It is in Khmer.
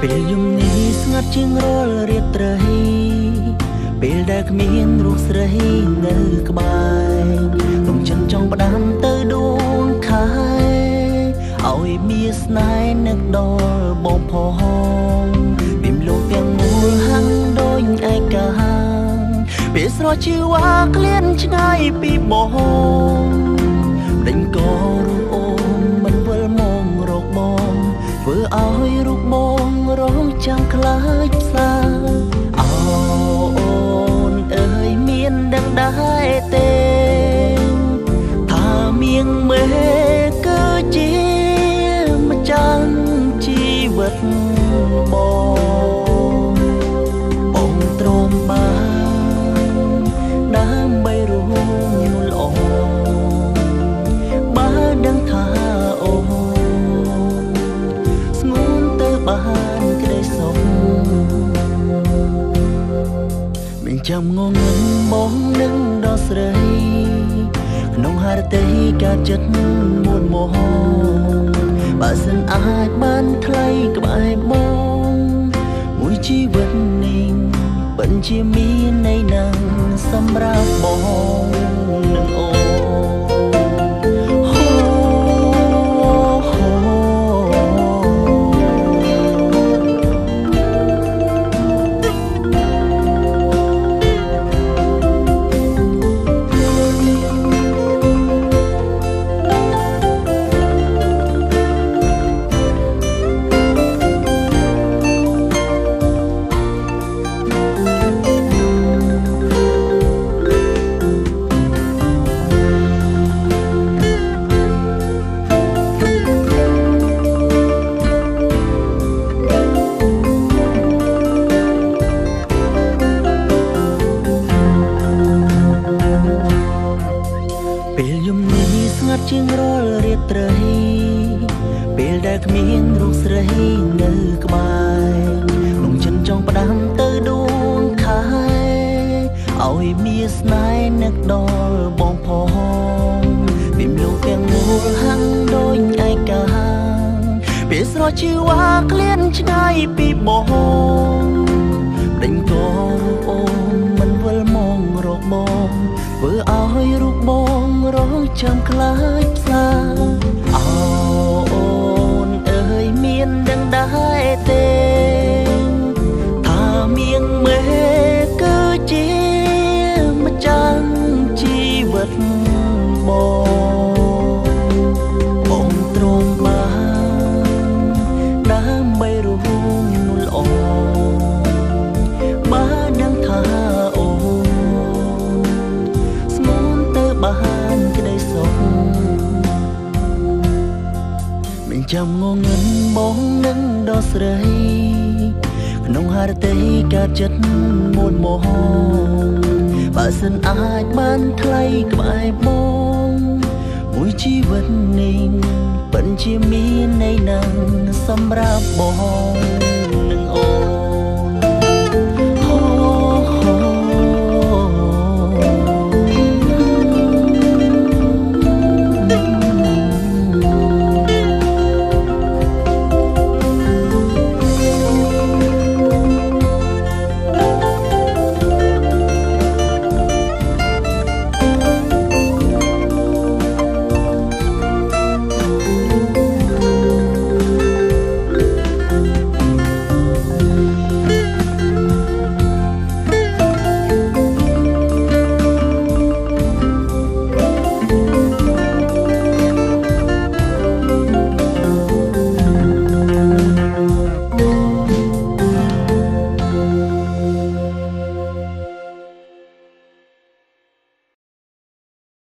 ពេលយំនេះស្ងាត់ជាងរាល់រាត្រីពេលដែលគ្មានរូបស្រីនៅក្បែររំចិនចង់ផ្ដាំទៅដួងខែឲ្យមានស្នេហ៍នឹកដល់បងផងពីមលោកទាំងមូលហាំងដូចឯកាពេលស្រស់ជីវ៉ាក្លៀនឆ្ងាយពីបងដេញករូបអូនមិនវិលមករកបងធ្វើឲ្យរូបបងរងចាំខ្លាចផ្សាអូនអើយមានដឹងដែរទេថាមៀងមេគឺជាម្ចាស់ជីវិតបងទ្រាំបានដើម្បីរួមនួលល្អបើដឹងថាអូនស្ងួនទៅបានក្តីសុខមិនចាំងងឹងបងនឹងដល់ស្រីក្នុងហារតីការចិត្តមួនមោហបើសិនអាចបានថ្លៃក្បែរបងមួយជីវិតនេះពិតជាមានន័យណាស់សម្រាប់បងនិងអូនពេលយំនេះស្ងាត់ជាងរាល់រាត្រីពេលដែលគ្មានរូបស្រីនៅក្បែរក្នុងចិនចង់ផ្ដាំទៅដួងខែឲ្យមានស្នេហ៍នឹកដល់បងផងពីមលោកទាំងមូលហាំងដូចឯកាពេលស្រស់ជីវ៉ាក្លៀនឆ្ងាយពីបងដេញករូបអូនមិនវិលមករកបងធ្វើឲ្យរូបបងរងចាំខ្លាចផ្សាអូនអើយមានដឹងដែរទេថាមៀងមេគឺជាម្ចាស់ជីវិតបងទ្រាំបានដើម្បីរួមនួលល្អបើដឹងថាអូនស្មូនទៅបានក្តីសុខមិនចាំងងឹងបងនឹងដល់ស្រីក្នុងហារតីការចិត្តមួនមោហបើសិនអាចបានថ្លៃក្បែរបងមួយជីវិតនេះពិតជាមានន័យណាស់សម្រាប់បង